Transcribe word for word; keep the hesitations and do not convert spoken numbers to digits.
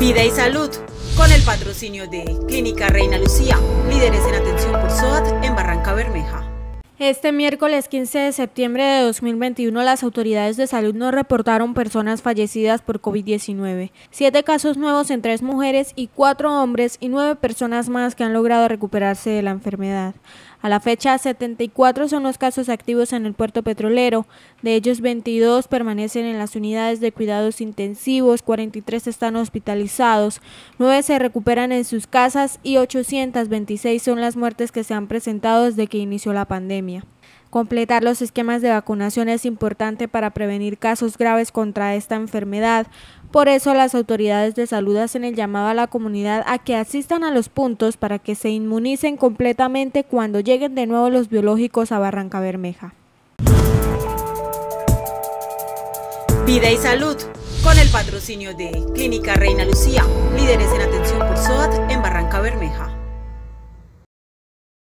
Vida y salud, con el patrocinio de Clínica Reina Lucía, líderes en atención por S O A T en Barranca Bermeja. Este miércoles quince de septiembre de dos mil veintiuno, las autoridades de salud no reportaron personas fallecidas por COVID diecinueve. Siete casos nuevos en tres mujeres y cuatro hombres y nueve personas más que han logrado recuperarse de la enfermedad. A la fecha, setenta y cuatro son los casos activos en el puerto petrolero. De ellos, veintidós permanecen en las unidades de cuidados intensivos, cuarenta y tres están hospitalizados, nueve se recuperan en sus casas y ochocientas veintiséis son las muertes que se han presentado desde que inició la pandemia. Completar los esquemas de vacunación es importante para prevenir casos graves contra esta enfermedad. Por eso, las autoridades de salud hacen el llamado a la comunidad a que asistan a los puntos para que se inmunicen completamente cuando lleguen de nuevo los biológicos a Barranca Bermeja. Vida y salud, con el patrocinio de Clínica Reina Lucía, líderes en atención por S O A T en Barranca Bermeja.